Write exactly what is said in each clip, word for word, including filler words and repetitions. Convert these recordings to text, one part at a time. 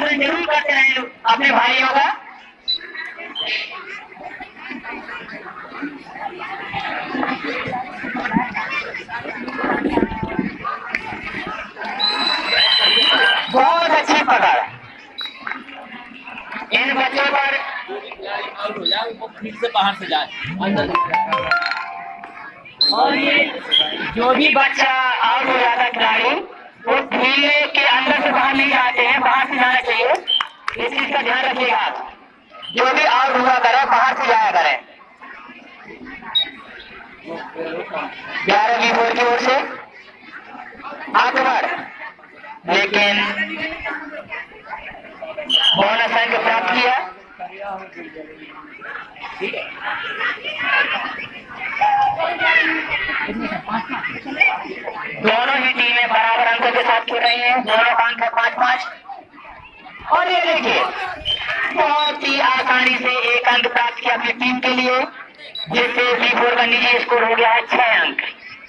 आदरण जरूर करते रहे अपने भाइयों का। बहुत अच्छी पकड़। इन बच्चों पर फिर से बाहर से जाए अंदर। और ये जो भी बच्चा आउट हो जाता है खिलाड़ी, वो झीले के अंदर से बाहर नहीं आते हैं, बाहर से जाना चाहिए। इस चीज का ध्यान रखिएगा आप। जो भी आउट हुआ करे बाहर से जाया करें। ग्यारह की बोर की ओर से आक्रमण, लेकिन बोनस अंक प्राप्त किया। दोनों ही टीमें बराबर अंकों के साथ खेल रही हैं। दोनों का अंक है पांच पांच। और ये देखिए बहुत ही आसानी से एक अंक प्राप्त किया अपनी टीम के लिए, जिससे बी फोर का निजी स्कोर हो गया है छह अंक।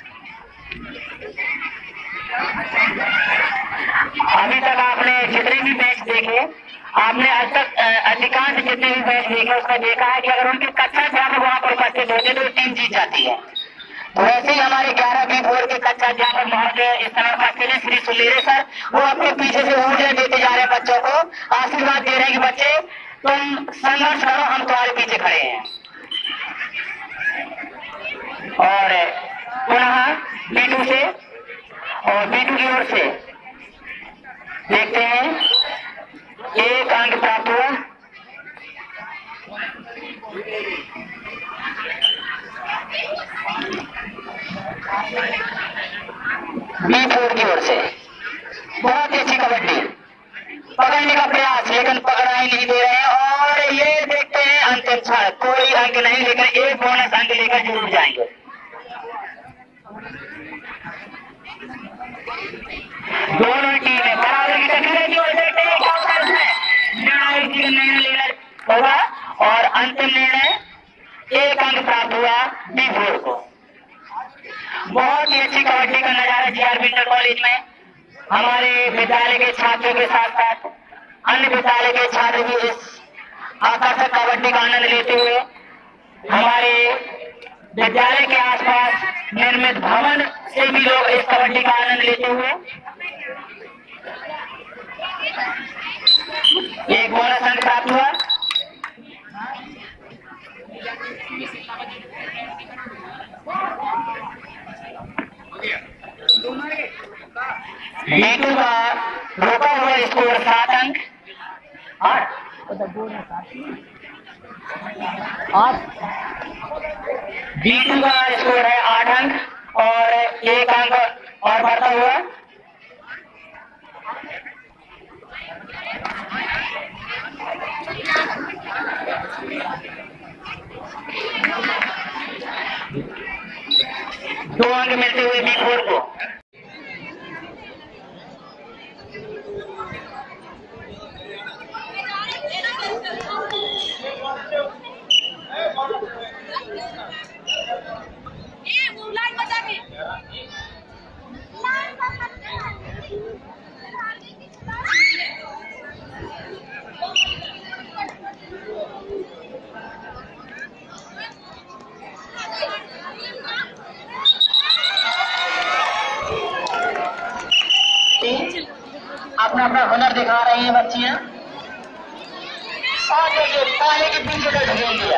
अभी तक आपने जितने भी मैच देखे, आपने आज तक अधिकांश जितने भी मैच देखे उसमें देखा है कि अगर उनके कच्चा अध्यापक वहां पर उपस्थित होते तो टीम जीत जाती है। तो वैसे ही हमारे ग्यारह बी फोर के कच्चा अध्यापक महोदय इस समय उपस्थित है श्री सुलेरे सर। वो अपने पीछे से ऊर्जा देते जा रहे हैं बच्चों को, आशीर्वाद दे रहे हैं कि बच्चे तुम संघर्ष करो, हम तुम्हारे पीछे खड़े हैं। और पुनः बीटू से और बीटू की ओर से देखते हैं एक अंक प्राप्त हुआ। बी फोर की ओर से बहुत ही अच्छी कबड्डी, पकड़ने का प्रयास, लेकिन पकड़ा ही नहीं दे रहे हैं। और ये देखते हैं अंतिम क्षण, कोई अंक नहीं, लेकिन एक बोनस अंक लेकर जरूर जाएंगे। दोनों टीमें बराबर की टक्कर की ओर देखते हैं क्या होता है इसमें। निर्णायक निर्णय लेना होगा और अंतिम निर्णय एक अंक प्राप्त हुआ बी फोर को। बहुत ही अच्छी कबड्डी का नजारा जीआरबी इंटर कॉलेज में हमारे विद्यालय के छात्रों के साथ साथ अन्य विद्यालय के छात्र भी इस आकर्षक कबड्डी का आनंद लेते हुए हमारे विद्यालय के आसपास निर्मित भवन से भी लोग इस कबड्डी का आनंद लेते हुए। एक बोनस अंक प्राप्त हुआ। बीटू का रोका हुआ स्कोर सात अंक। आठ आठ बीटू का स्कोर है आठ अंक और एक अंक और बढ़ता हुआ। दो अंक मिलते हुए बी फोर को। अपना अपना हुनर दिखा रही हैं बच्चियां। और देखिए पानी के पीछे से ढकेल दिया।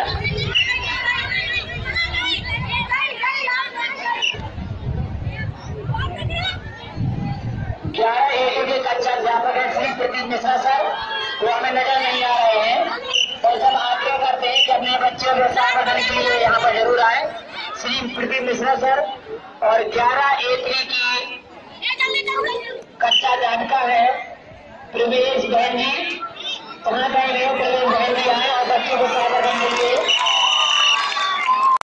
ग्यारह एक के कच्चा अध्यापक है श्री प्रदीप मिश्रा सर, वो हमें नजर नहीं आ रहे हैं। और जब आग्रह करते हैं कि अपने बच्चों के साथ पढ़ने के लिए यहाँ पर जरूर आए श्री प्रदीप मिश्रा सर। और ग्यारह ए थ्री की कच्चा अध्यापिका है प्रवेश बहन जी, कहाँ गए हो? प्रवेश बहन जी आए और बच्चों को साथ पढ़ने के लिए